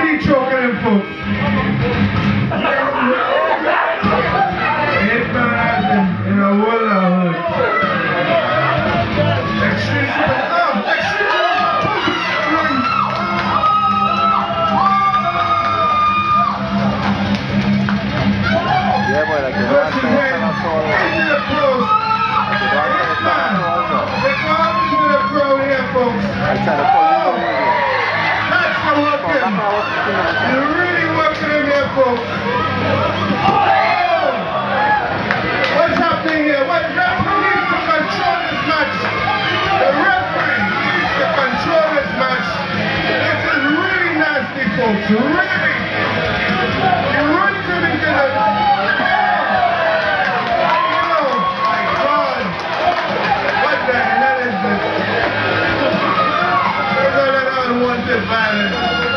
really choking him, folks. Hitman has him in a world of hurt. Extreme Super. Extreme Super. Yeah, boy, like you don't Puts his say head it's not into the close. Like you don't say it's not They come into the crowd here, folks. I try to pull you in again. That's the working. They're really working him here, folks. What's happening here? What referee needs to control this match? The referee needs to control this match. This is really nasty, folks. Really. He runs him into the... Oh, my God. What the hell is this? There's all that unwanted violence.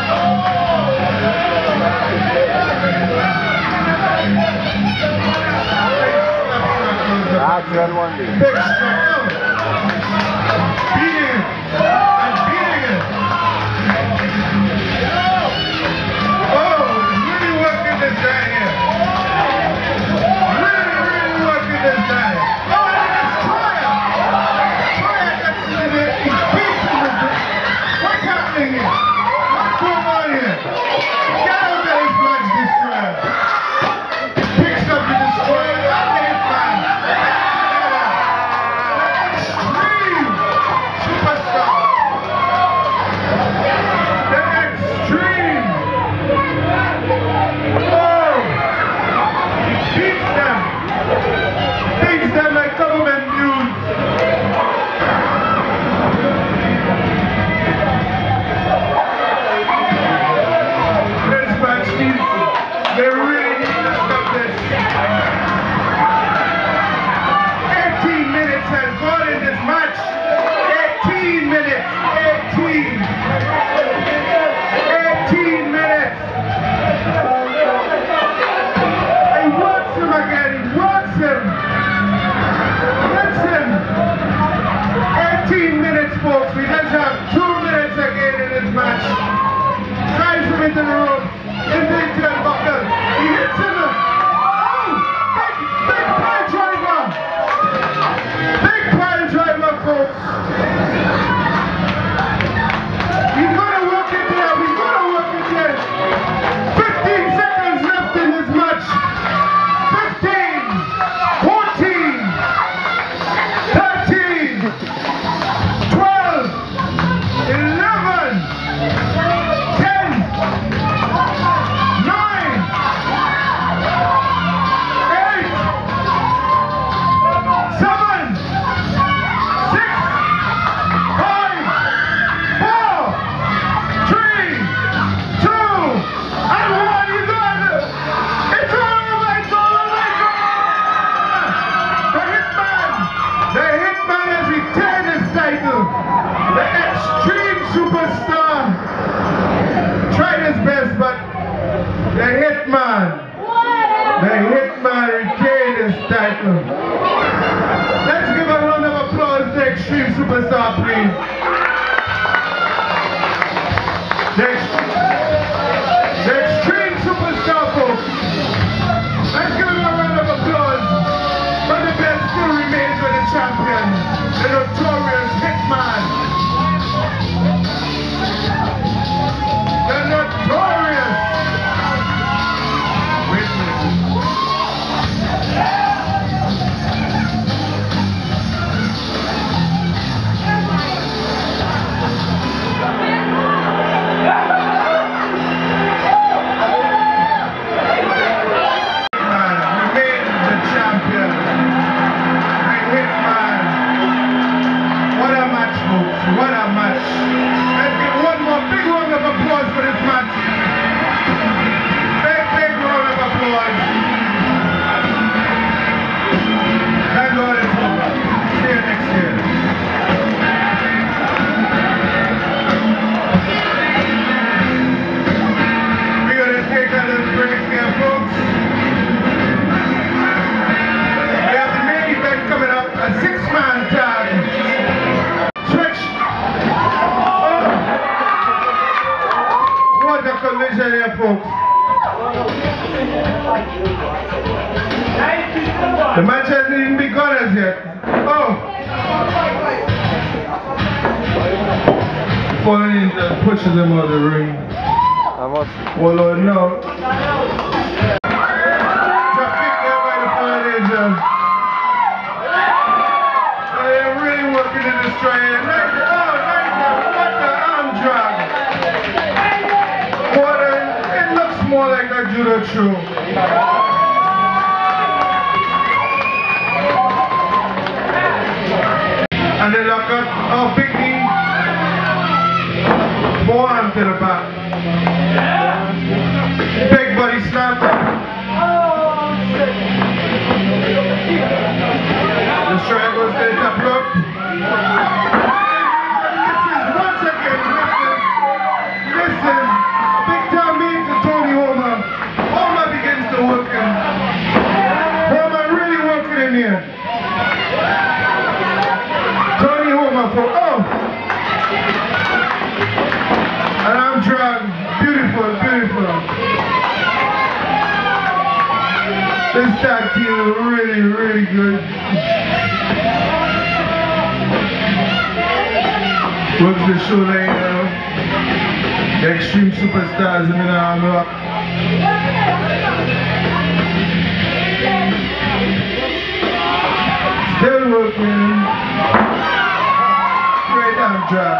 Natural one day. Big struggle. Beating him. And beating him. Oh, he's really working this guy here. Really working this guy. Oh, and it's Destroyer. Destroyer gets in there. He beats him with it. What's happening here? What's going on here? Get out of this match, Destroyer. Picks up the Destroyer and the Hitman. Superstar. The Extreme. Oh, beats them. Beats them like government news. This match needs, they really need to stop this. 18 minutes has gone in this match. 18 minutes. 18 minutes. He wants him again. He wants him. Gets him. 18 minutes, folks. We just have 2 minutes again in this match. Drives him into the ropes. Into the turnbuckle. He hits him. Oh! Big pile driver. Big pile driver, folks. We're gonna work it there. We're gonna work it there. 15 seconds left in this match. 15, 14, 13, 12, 11, 10, 9, 8, 7, 6, 5, 4, 3, 2, and 1. He's on. It's over. It's over. It's over. The Hitman has retained his title. The Extreme Superstar tried his best, but the Hitman retained his title. Let's give a round of applause to the Extreme Superstar, please. The Extreme Superstar, folks. Let's give him a round of applause. But the belt still remains with the champion, the notorious Hitman. The notorious Witness. collision here, folks. The match hasn't even begun as yet. Oh! Falling in, pushes him out of the ring. Oh Lord, no. Drop kick there by the Fallen Angel. They're really working to destroy it. Oh, Nigel, what the arm drag. It looks more like a judo throw. And they lock up. Oh, big knee. Forearm to the back. Big body snap. The strike goes to the top rope. Misses once again. Misses. Big time mean to Tony Homer. Homer begins to work him. Homer really working in here. Tony Homer for an arm drag. Beautiful, beautiful. This tag team is really, really good. Works the shoulder now. The Extreme Superstars in the arm lock. Still working. Straight arm drag.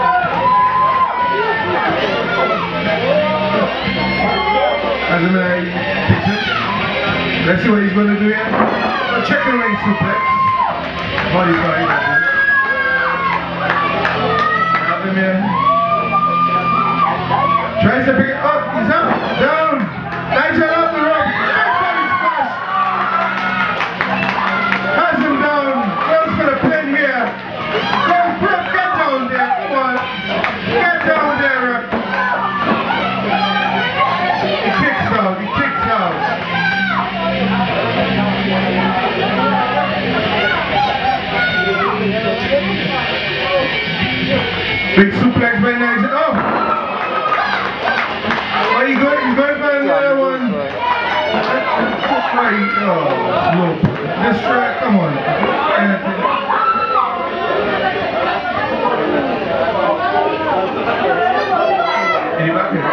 As a man, let's see what he's going to do here. A chicken wing suplex. Body fight. Have him here. Tries to pick it up. He's up. Down. Nigel up the rope. Body splash. Has him down. Goes for the pin here. Goes, Brooke, get down there. Come on. Get down there, ref. He kicks out. He kicks out. Big suplex by Nigel. Oh! Oh, he's going for another one. Oh, slow. This track, come on. Any back here?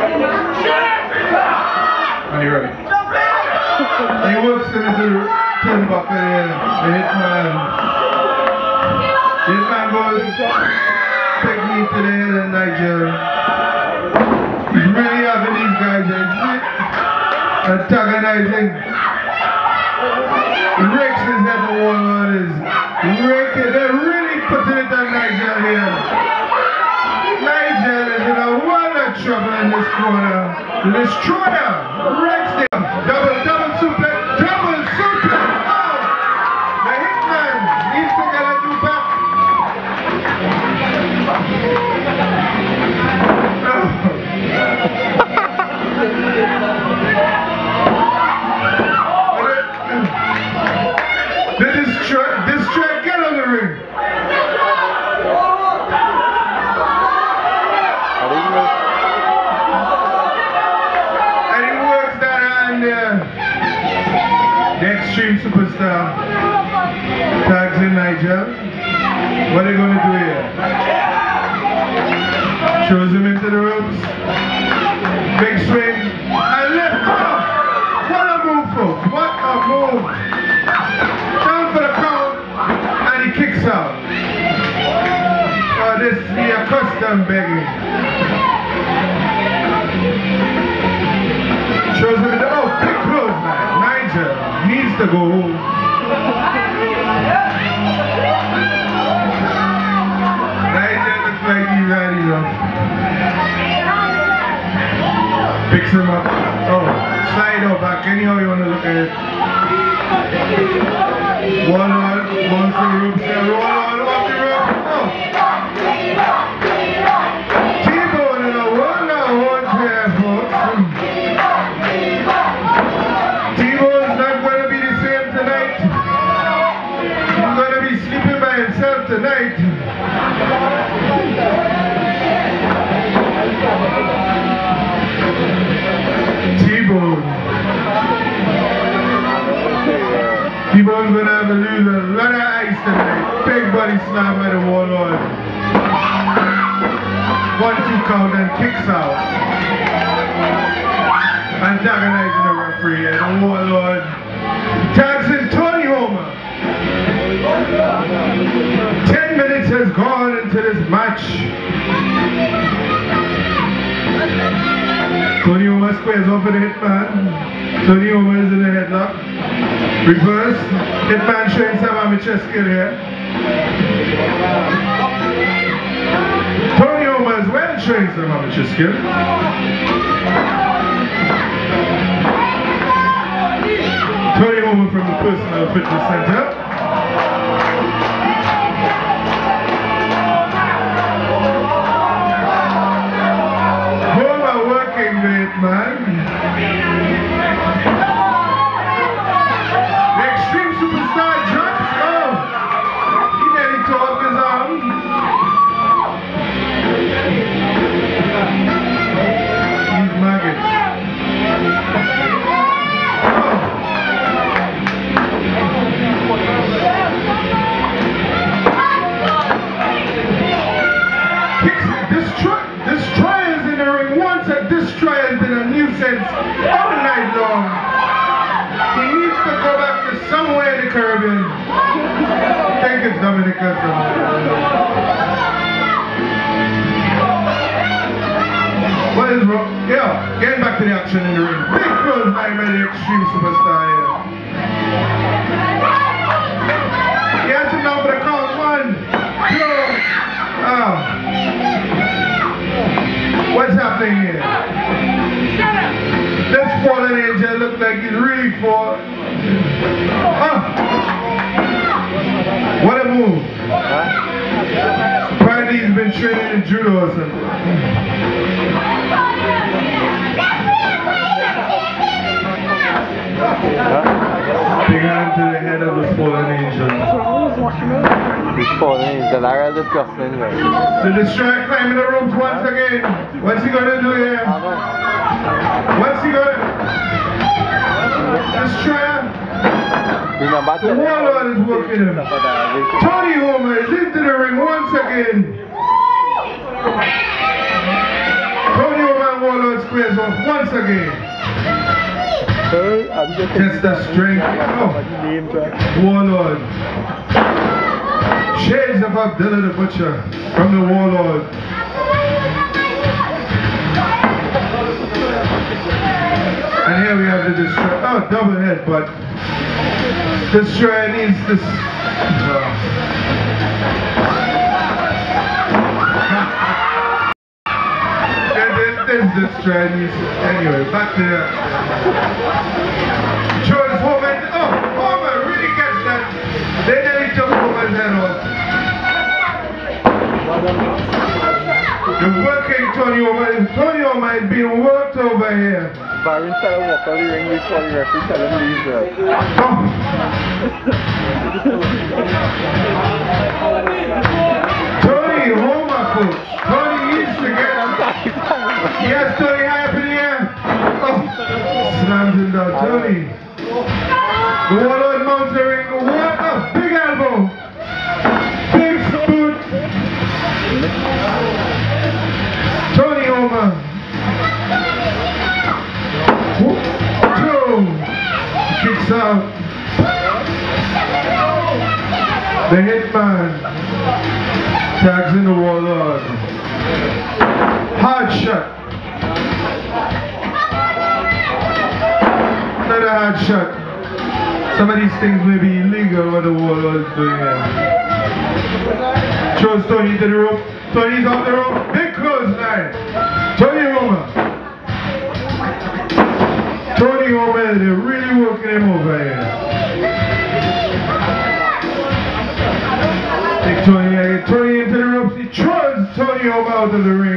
Are you ready? He works into the turnbuckle here. The Hitman. The Hitman goes big knee to the head of Nigel. He's really having these guys antagonizing. He rakes his head the wall on his raking. They're really putting it on Nigel here. Nigel is in a world of trouble in this corner. The Destroyer rakes him. Double suplex. Double suplex. Oh! The Hitman needs to get a new back. This track, get on the ring. And he works that on the Extreme Superstar. Tags in Nigel. What are they going to do here? Throws him into the ropes. Big swing. And lift up. What a move, folks. What a move. Down for the count. And he kicks out. Oh, this is the custom begging. Throws him in the... Oh, big close, man. Nigel needs to go home. Nigel looks like he's had enough. Picks him up. Oh, side or back, anyhow you want to look at it. One on, one for the ropes there. Roll on, off the rope. Oh! T-Bone in a one-on-one here, folks. T-Bone's not going to be the same tonight. He's going to be sleeping by himself tonight. body slam by the Warlord. 1-2 count and kicks out. Antagonizing the referee and the Warlord tags in Tony Homer. 10 minutes has gone into this match. Tony Homer squares off of the Hitman. Tony Homer is in the headlock. Reverse. Hitman showing some amateur skill here. Tony Homer as well showing some amateur skill. Tony Homer from the Personal Fitness Center. Homer working the Hitman. The Extreme Superstar drops. Oh, he nearly tore off his arm. These maggots. Destroyers in the ring. Once a destroyer has been a nuisance all night long. He needs to go back to somewhere in the Caribbean. I think it's Dominica somewhere. What is wrong? Yeah, getting back to the action in the ring. Big close by the Extreme Superstar here. He has him now for the count. 1, 2, what's happening here? This fallen angel looks like he's really fallen. What a move. Apparently he's been training in judo or something. Big hand to the head of the fallen angel. This fallen angel, I read disgusting. The Destroyer climbing the ropes once again. What's he gonna do here? What's he gonna... Destroyer? The Warlord is working him. Tony Homer is into the ring once again. Tony Homer and Warlord squares off once again. Test the strength. Oh. Warlord. Shades of Abdullah the Butcher from the Warlord. And here we have the Destroyer. Oh, double head, but Destroyer needs this. This Destroyer needs. Anyway, back to that. Chose Homer. Oh, Homer really gets that. They nearly took Homer's head off. The working Tony Homer. Tony Homer is being worked over here. Byron said I walk out the ring before the referee tell him to leave there. Tony Homer, folks. Tony needs to get him. Yes, Tony, high up in the air. Oh, slams him down. Tony. The Warlord mounts the ring. What a big elbow. Big boot. Tony Homer. 2. Kicks out. The Hitman tags in the Warlord. Hard shot. Another hard shot. Some of these things may be illegal what the Warlord is doing here. Throws Tony to the rope. Tony's off the rope. Big clothesline. Tony Homer. Tony Homer, they're really working him over here. Take Tony into the ropes. He throws Tony Homer out of the ring.